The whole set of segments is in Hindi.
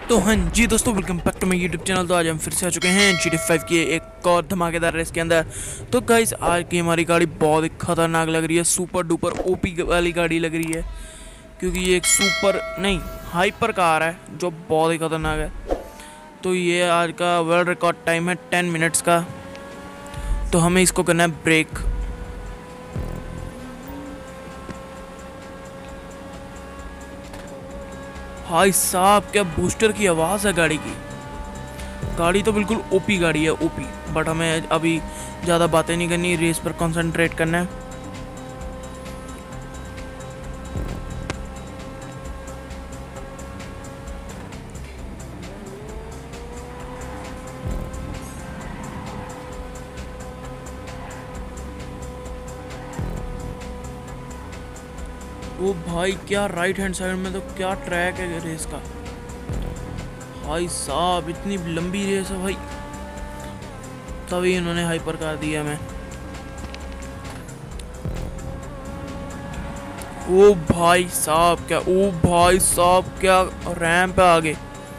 तो हाँ जी दोस्तों, welcome back to my YouTube channel. तो आज हम फिर से आ चुके हैं GTA 5 की एक और धमाकेदार रेस के अंदर। तो गाइस, आज की हमारी गाड़ी बहुत ही खतरनाक लग रही है, सुपर डुपर ओपी वाली गाड़ी लग रही है, क्योंकि ये एक सुपर नहीं हाइपर कार है जो बहुत ही खतरनाक है। तो ये आज का वर्ल्ड रिकॉर्ड टाइम है 10 मिनट्स का। तो हमें इसको करना है ब्रेक। भाई साहब, क्या बूस्टर की आवाज़ है गाड़ी की। गाड़ी तो बिल्कुल ओपी गाड़ी है, ओपी। बट हमें अभी ज़्यादा बातें नहीं करनी, रेस पर कंसंट्रेट करना है। ओ भाई, क्या राइट हैंड साइड में तो क्या ट्रैक है रेस का। भाई साहब, इतनी लंबी रेस है भाई, तभी इन्होंने हाइपर कार दिया हमें। ओ भाई साहब, क्या ओ भाई साहब, क्या रैंप है आगे।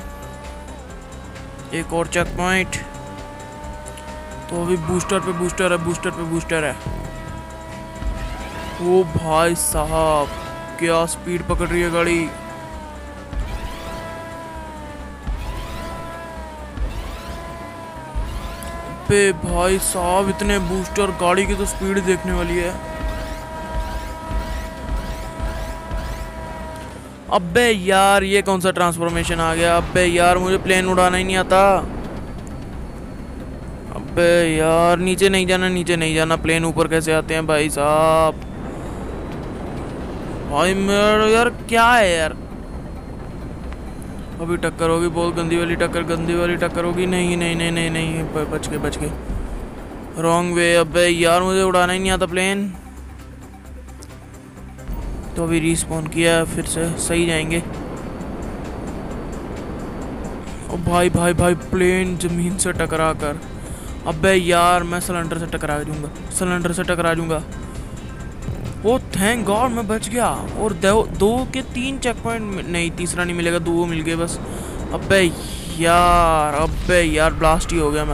एक और चेक पॉइंट। तो अभी बूस्टर पे बूस्टर है, बूस्टर पे बूस्टर है। ओ भाई साहब, क्या स्पीड पकड़ रही है गाड़ी। पे भाई साहब, इतने बूस्टर, गाड़ी की तो स्पीड देखने वाली है। अबे यार, ये कौन सा ट्रांसफॉर्मेशन आ गया। अबे यार, मुझे प्लेन उड़ाना ही नहीं आता। अबे यार, नीचे नहीं जाना, नीचे नहीं जाना। प्लेन ऊपर कैसे आते हैं भाई साहब। भाई मेरा यार क्या है यार। अभी टक्कर होगी, बहुत गंदी वाली टक्कर, गंदी वाली टक्कर होगी। नहीं नहीं नहीं नहीं नहीं, बच गए बच गए। Wrong way. अबे यार, मुझे उड़ाना ही नहीं आता प्लेन। तो अभी रिस्पॉन किया, फिर से सही जाएंगे। ओ भाई भाई भाई, प्लेन जमीन से टकरा कर। अबे यार, मैं सिलेंडर से टकरा दूंगा, सिलेंडर से टकरा दूंगा। ओ थैंक गॉड, मैं बच गया। और दो के 3 चेक पॉइंट, नहीं तीसरा नहीं मिलेगा, 2 मिल गए बस। अबे यार, अबे यार, ब्लास्ट ही हो गया मैं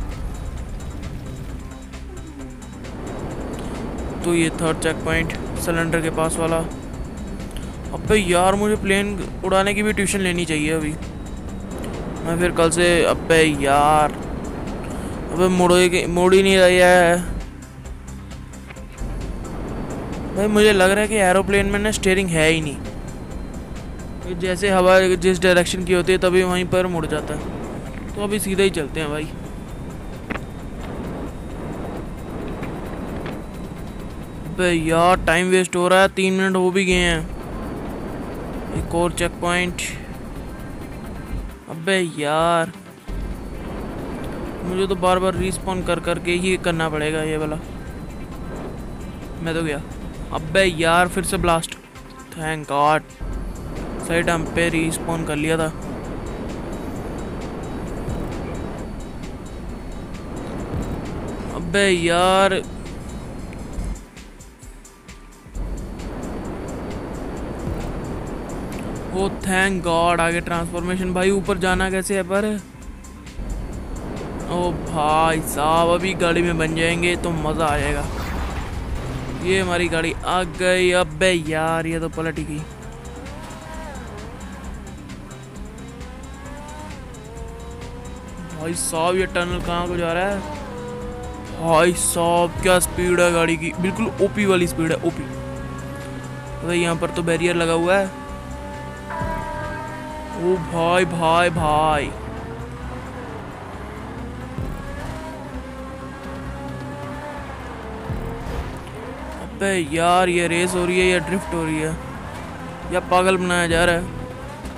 तो ये 3rd चेक पॉइंट सिलेंडर के पास वाला। अबे यार, मुझे प्लेन उड़ाने की भी ट्यूशन लेनी चाहिए अभी, मैं फिर कल से। अबे यार, अबे मोड़ ही नहीं रही है भाई। मुझे लग रहा है कि एरोप्लेन में ना स्टीयरिंग है ही नहीं, जैसे हवा जिस डायरेक्शन की होती है तभी वहीं पर मुड़ जाता है। तो अभी सीधा ही चलते हैं भाई। अबे यार, टाइम वेस्ट हो रहा है, 3 मिनट हो भी गए हैं। एक और चेक पॉइंट। अबे यार, मुझे तो बार बार रिस्पॉन कर करके ही करना पड़ेगा ये वाला। मैं तो गया। अबे यार, फिर से ब्लास्ट। थैंक गॉड, सही टाइम पे रिस्पॉन कर लिया था। अबे यार, ओ थैंक गॉड, आगे ट्रांसफॉर्मेशन। भाई ऊपर जाना कैसे है पर। ओ भाई साहब, अभी गाड़ी में बन जाएंगे तो मज़ा आ जाएगा। ये हमारी गाड़ी आ गई। अबे यार, ये तो पलट ही गई। भाई साहब, ये टनल कहाँ को जा रहा है। भाई साहब, क्या स्पीड है गाड़ी की, बिल्कुल ओपी वाली स्पीड है, ओपी। भाई यहाँ पर तो बैरियर लगा हुआ है। ओ भाई भाई भाई, अबे यार, ये रेस हो रही है या ड्रिफ्ट हो रही है या पागल बनाया जा रहा है।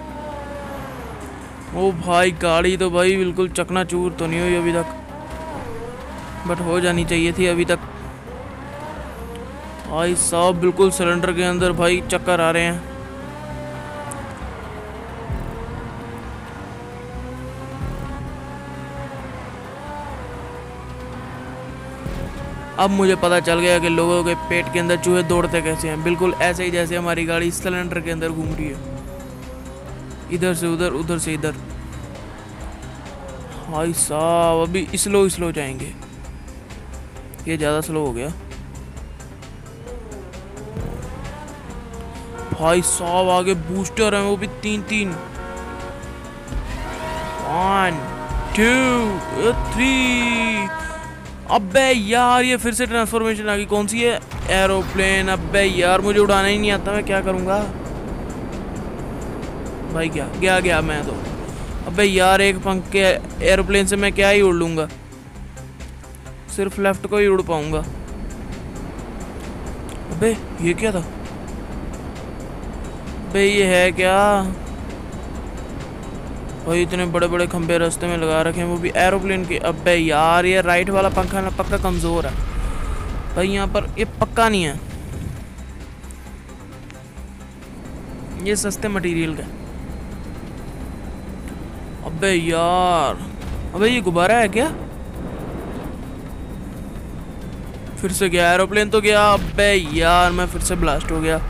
ओ भाई, गाड़ी तो भाई बिल्कुल चकनाचूर तो नहीं हुई अभी तक, बट हो जानी चाहिए थी अभी तक। भाई साहब, बिल्कुल सिलेंडर के अंदर भाई चक्कर आ रहे हैं। अब मुझे पता चल गया कि लोगों के पेट के अंदर चूहे दौड़ते कैसे हैं, बिल्कुल ऐसे ही जैसे हमारी गाड़ी सिलेंडर के अंदर घूम रही है। इधर से उधर, उधर से इधर। भाई साहब अभी स्लो स्लो जाएंगे, ये ज़्यादा स्लो हो गया। भाई साहब आगे बूस्टर है, वो भी 3-3। 1 2 3। अबे यार ये फिर से ट्रांसफॉर्मेशन आ गई। कौन सी है? एरोप्लेन। अबे यार मुझे उड़ाना ही नहीं आता, मैं क्या करूँगा भाई? क्या गया गया मैं तो। अबे यार एक पंख के एरोप्लेन से मैं क्या ही उड़ लूँगा, सिर्फ लेफ्ट को ही उड़ पाऊँगा। अबे ये क्या था? अबे ये है क्या भाई? इतने बड़े बड़े खंबे रास्ते में लगा रखे हैं, वो भी एरोप्लेन के। अबे यार ये राइट वाला पंखा ना पक्का कमज़ोर है भाई, यहाँ पर ये पक्का नहीं है, ये सस्ते मटेरियल का। अबे यार, अबे ये गुब्बारा है क्या? फिर से गया एरोप्लेन तो गया। अबे यार मैं फिर से ब्लास्ट हो गया।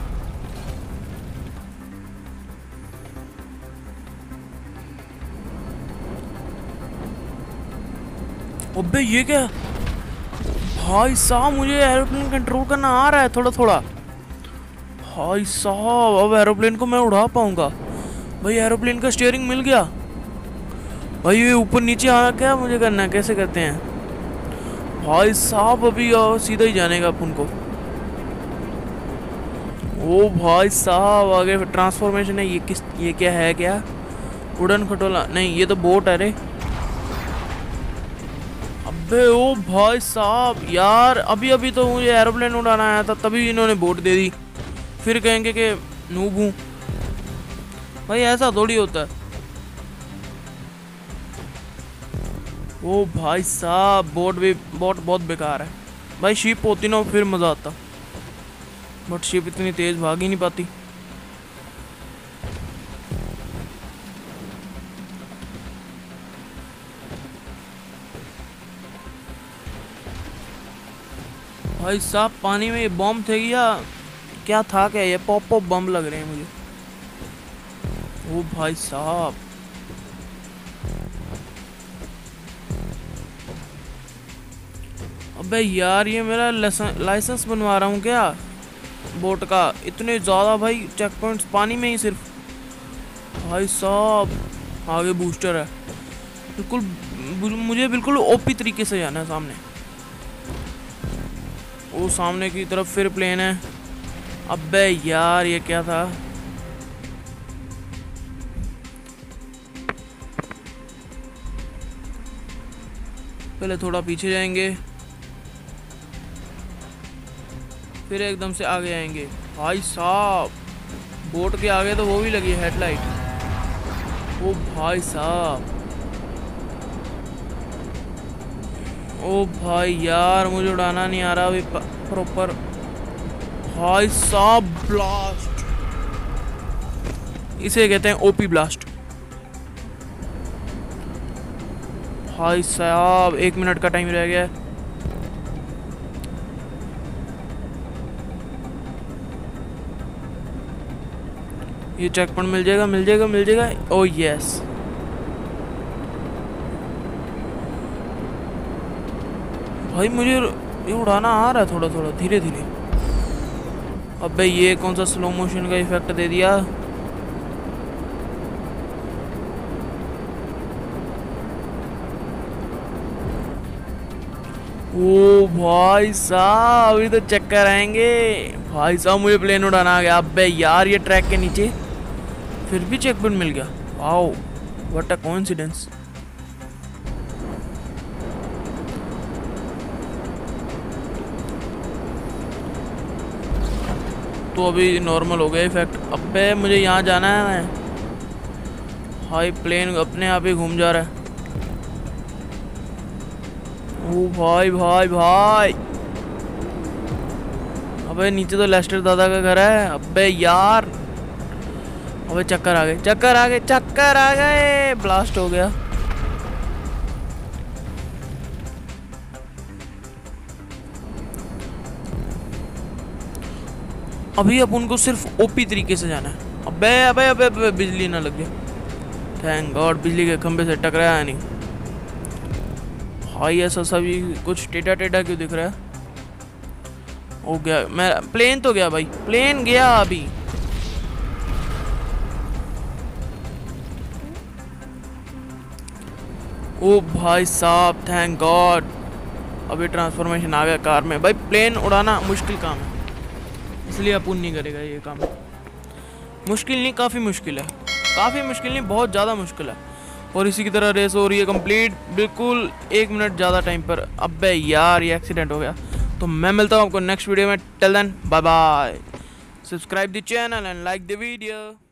अबे ये क्या भाई साहब? मुझे एरोप्लेन कंट्रोल करना आ रहा है थोड़ा थोड़ा। भाई साहब अब एरोप्लेन को मैं उड़ा पाऊंगा भाई। एरोप्लेन का स्टीयरिंग मिल गया भाई। ये ऊपर नीचे आना क्या मुझे करना है, कैसे करते हैं भाई साहब? अभी सीधा ही जाने का अपन को। ओ भाई साहब आगे ट्रांसफॉर्मेशन है। ये क्या है? क्या उड़न खटोला? नहीं ये तो बोट है रे। अबे ओ भाई साहब यार, अभी अभी तो मुझे एरोप्लेन उड़ाना आया था, तभी इन्होंने बोट दे दी, फिर कहेंगे कि नूब हूँ भाई। ऐसा थोड़ी होता है। ओ भाई साहब बोट बहुत बेकार है भाई। शिप होती ना फिर मज़ा आता, बट शिप इतनी तेज़ भाग ही नहीं पाती। भाई साहब पानी में ये बम थे या क्या था? क्या ये पॉप बम लग रहे हैं मुझे। ओ भाई साहब अबे यार ये मेरा लाइसेंस बनवा रहा हूँ क्या बोट का? इतने ज़्यादा भाई चेक पॉइंट्स पानी में ही सिर्फ। भाई साहब आगे बूस्टर है बिल्कुल, मुझे बिल्कुल ओपी तरीके से जाना है सामने। वो सामने की तरफ फिर प्लेन है। अबे यार ये क्या था? पहले थोड़ा पीछे जाएंगे, फिर एकदम से आगे आएंगे। भाई साहब बोट के आगे तो वो भी लगी है हेडलाइट। ओ भाई साहब, ओ भाई यार मुझे उड़ाना नहीं आ रहा अभी प्रॉपर। भाई साहब ब्लास्ट, इसे कहते हैं ओपी ब्लास्ट। भाई साहब 1 मिनट का टाइम रह गया है। ये चेक पॉइंट मिल जाएगा, मिल जाएगा, मिल जाएगा। ओ यस भाई मुझे ये उड़ाना आ रहा है थोड़ा थोड़ा धीरे धीरे। अबे ये कौन सा स्लो मोशन का इफेक्ट दे दिया? ओ भाई साहब अभी तो चक्कर आएंगे। भाई साहब मुझे प्लेन उड़ाना आ गया। अबे यार ये ट्रैक के नीचे फिर भी चेक पॉइंट मिल गया। Wow what a coincidence. तो अभी नॉर्मल हो गया इफेक्ट। अबे मुझे यहाँ जाना है। भाई प्लेन अपने आप ही घूम जा रहा है। ओ भाई भाई भाई, अबे नीचे तो लेस्टर दादा का घर है। अबे यार अबे चक्कर आ गए, चक्कर आ गए, चक्कर आ गए, ब्लास्ट हो गया। अभी अब उनको सिर्फ ओपी तरीके से जाना है। अबे अबे अबे अबे बिजली ना लग गया। थैंक गॉड बिजली के खंभे से टकराया नहीं। भाई ऐसा सभी कुछ टेढ़ा टेढ़ा क्यों दिख रहा है? हो गया मैं प्लेन तो गया भाई, प्लेन गया अभी। ओ भाई साहब थैंक गॉड अभी ट्रांसफॉर्मेशन आ गया कार में। भाई प्लेन उड़ाना मुश्किल काम है, इसलिए अपुन नहीं करेगा ये काम। मुश्किल नहीं, काफ़ी मुश्किल है, काफ़ी मुश्किल नहीं, बहुत ज़्यादा मुश्किल है। और इसी की तरह रेस हो रही है कंप्लीट बिल्कुल 1 मिनट ज़्यादा टाइम पर। अबे यार ये एक्सीडेंट हो गया। तो मैं मिलता हूँ आपको नेक्स्ट वीडियो में। Till then bye bye. Subscribe the channel and like the video.